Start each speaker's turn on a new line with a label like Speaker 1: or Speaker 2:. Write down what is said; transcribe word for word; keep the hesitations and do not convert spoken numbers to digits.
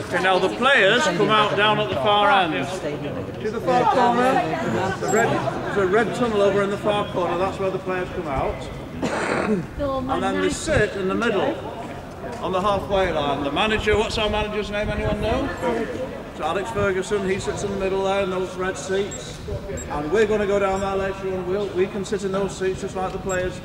Speaker 1: Okay, now the players come out down at the far end. See the far corner? The red, there's a red tunnel over in the far corner, that's where the players come out. And then they sit in the middle, on the halfway line. The manager, what's our manager's name, anyone know? So Alex Ferguson, he sits in the middle there in those red seats. And we're going to go down there later and we'll, we can sit in those seats just like the players.